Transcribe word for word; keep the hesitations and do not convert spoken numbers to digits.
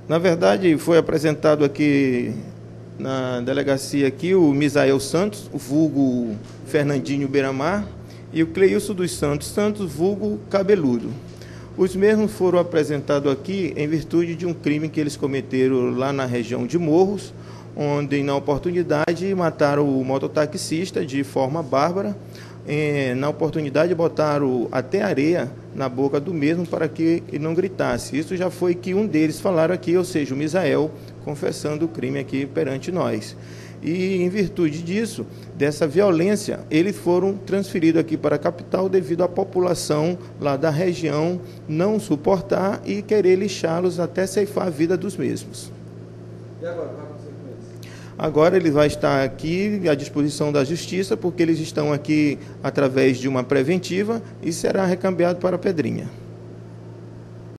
Na verdade, foi apresentado aqui na delegacia aqui o Misael Santos, o vulgo Fernandinho Beiramar, e o Cleilson dos Santos Santos, vulgo Cabeludo. Os mesmos foram apresentados aqui em virtude de um crime que eles cometeram lá na região de Morros, onde, na oportunidade, mataram o mototaxista de forma bárbara. É, na oportunidade, botaram até areia na boca do mesmo para que ele não gritasse. Isso já foi que um deles falaram aqui, ou seja, o Misael, confessando o crime aqui perante nós. E, em virtude disso, dessa violência, eles foram transferidos aqui para a capital devido à população lá da região não suportar e querer lixá-los até ceifar a vida dos mesmos. E agora, o que vai acontecer com eles? Agora ele vai estar aqui à disposição da Justiça, porque eles estão aqui através de uma preventiva e será recambiado para a Pedrinha.